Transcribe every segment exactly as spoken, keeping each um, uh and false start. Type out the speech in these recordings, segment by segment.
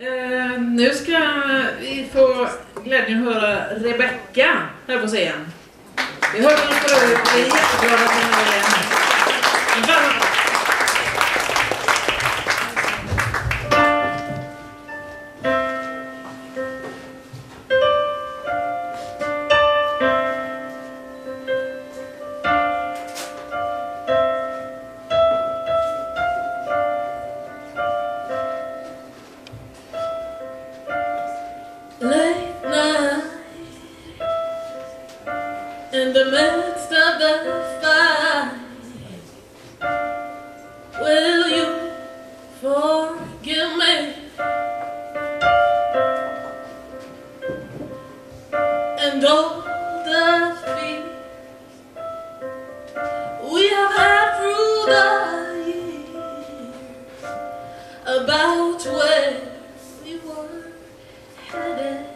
Eh, nu ska vi få glädjen att höra Rebecka här på scen. Vi hör henne förut, vi är jätteglada att hon är här. In the midst of the fight, will you forgive me? And all the feet we have had through the years about where we were headed.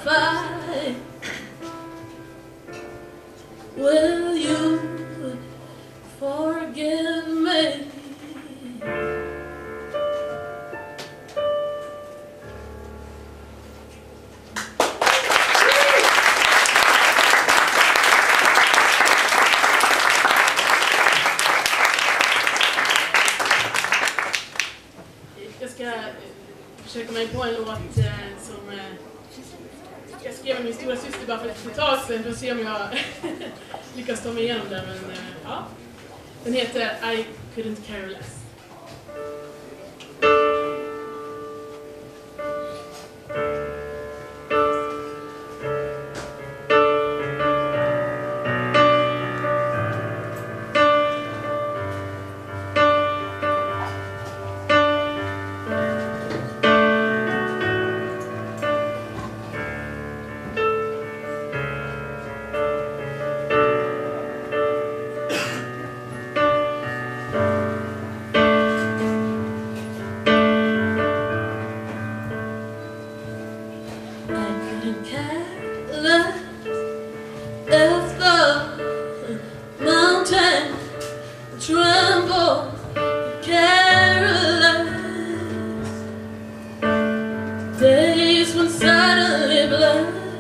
fight. Will you forgive me? Jag ska försöka mig på en låt eh, som eh, jag skrev med min stora syster bara för ett tag sedan för att se om jag lyckas ta mig igenom det. Men eh, ja, den heter I Couldn't Care Less. If the mountain tremble, careless days when suddenly blessed.